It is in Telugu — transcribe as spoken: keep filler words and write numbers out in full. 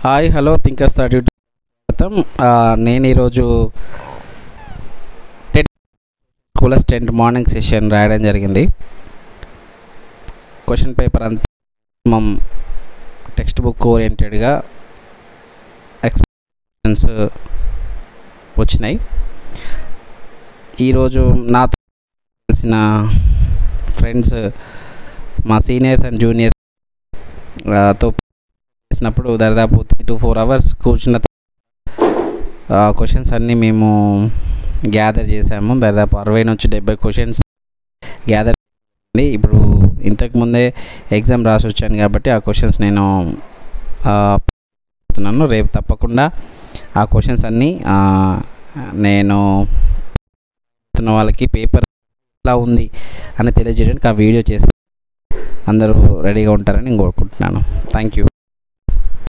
Hi hello thinkers thirty two స్వాగతం. నేను ఈరోజు TET school tenth morning session రాయడం జరిగింది. క్వశ్చన్ పేపర్ అంతా మనం టెక్స్ట్ బుక్ ఓరియంటెడ్గా ఎక్స్ప్లెనేషన్స్ వచ్చినాయి. ఈరోజు నాతో తెలిసిన ఫ్రెండ్స్ మా సీనియర్స్ అండ్ జూనియర్స్ తో చేసినప్పుడు దాదాపు త్రీ టు ఫోర్ అవర్స్ కూర్చున్న క్వశ్చన్స్ అన్నీ మేము గ్యాదర్ చేసాము. దాదాపు అరవై నుంచి డెబ్బై క్వశ్చన్స్ గ్యాదర్ చేయండి. ఇప్పుడు ఇంతకుముందే ఎగ్జామ్ రాసి వచ్చాను కాబట్టి ఆ క్వశ్చన్స్ నేను చెప్తున్నాను. రేపు తప్పకుండా ఆ క్వశ్చన్స్ అన్నీ నేను వాళ్ళకి పేపర్ ఎలా ఉంది అని తెలియజేయడానికి ఆ వీడియో చేస్తే అందరూ రెడీగా ఉంటారని నేను కోరుకుంటున్నాను. Thank you.